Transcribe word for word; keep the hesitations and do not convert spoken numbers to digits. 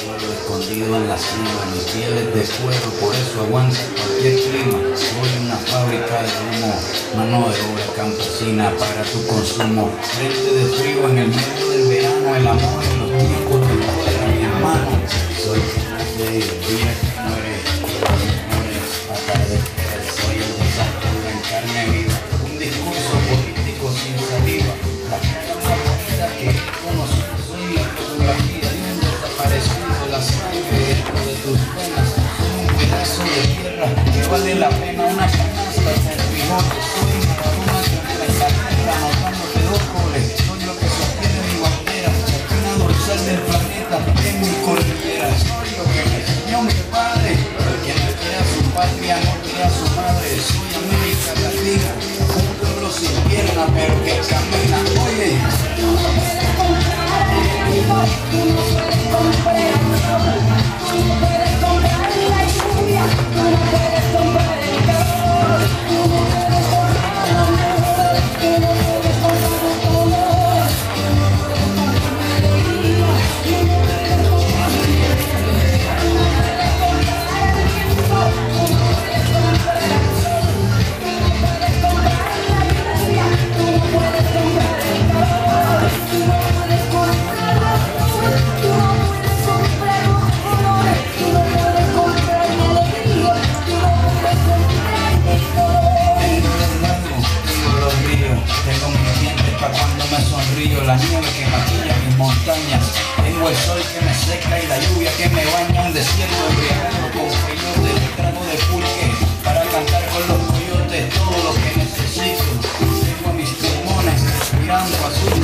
Suelo escondido en la cima, mi piel es de cuero, por eso aguanta cualquier clima. Soy una fábrica de humo, mano de obra campesina para tu consumo. Frente de frío en el medio del verano, el amor en los tiempos de fuera, mi hermano. Soy de día que muere, mejores atardeceres. Soy el desastre en carne viva, un discurso político sin saliva. La moneda que conocí, soy la fotografía de un desaparecido, la sangre dentro de tus venas. Soy un pedazo de tierra que vale la pena una canasta de frijoles. Soy una contra la tierra, anotándote dos goles. Soy lo que sostiene mi bandera, la espina dorsal del planeta en mi cordillera. Soy lo que me enseñó mi padre, el que no quiere a su patria, no quiere a su madre. Soy América Latina, un pueblo sin pierna, pero que camina. Oye, tú no puedes comprar el amor, tú no puedes comprar el amor, tú no puedes comprar la lluvia, tú no puedes comprar el calor, tú no puedes comprar el amor, tú no puedes comprar el dolor, tú no puedes comprar la alegría, tú no puedes comprar la alegría, tú no puedes comprar el viento, tú no puedes comprar el sol, tú no puedes comprar la lluvia, tú no puedes comprar el calor, tú no puedes comprar la luz, tú no puedes comprar los colores, tú no puedes comprar mi alegría, tú no puedes comprar mi dolor. tengo los lagos, tengo los ríos, tengo mis dientes pa' cuando me sonrío, la nieve que maquilla mis montañas, tengo el sol que me seca y la lluvia que me baña, un desierto embriagado con peyote, un trago de pulque para cantar con los coyotes todo lo que necesito. Tengo a mis pulmones respirando azul